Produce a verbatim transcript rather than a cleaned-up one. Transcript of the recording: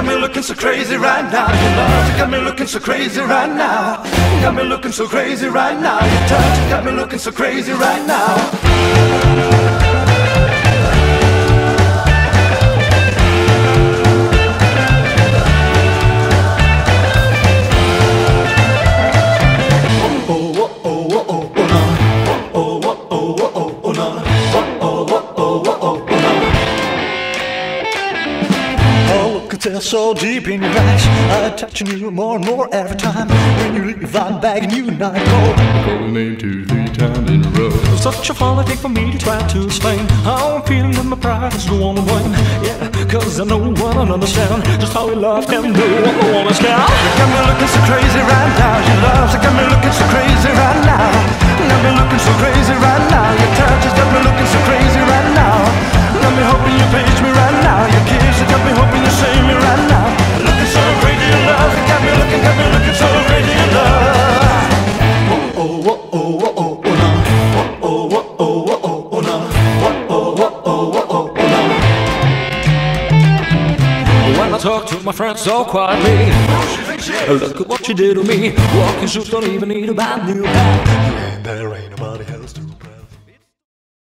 got me looking so crazy right now. Your love, you got me looking so crazy right now. You got me looking so crazy right now. Your touch, you got me looking so crazy right now. It's so deep in your eyes, I'm touching you more and more every time. When you leave, I'm begging you not to go. Call your name two, three times in a row. Such a holiday for me to try to explain how I'm feeling and my pride is the one to blame. Yeah, cause I know I don't understand just how we love can do what I wanna scout. You got me looking so crazy right now. Your love's got me looking so crazy right now. You got me looking so crazy right now. Your touch has got me looking so crazy right now. Got me hoping you page me right now. Your kiss has got me hoping you save me right now. Looking so crazy in love. You got me looking, got me looking so crazy in love. Oh, oh, oh, oh, oh, oh, oh, nah. Oh, oh, oh, oh, oh, oh, nah. Oh, oh, oh, oh, oh, oh, nah. When I talk to my friends so quietly, look at what you did to me. Walking shoes don't even need a brand new hat. And there ain't nobody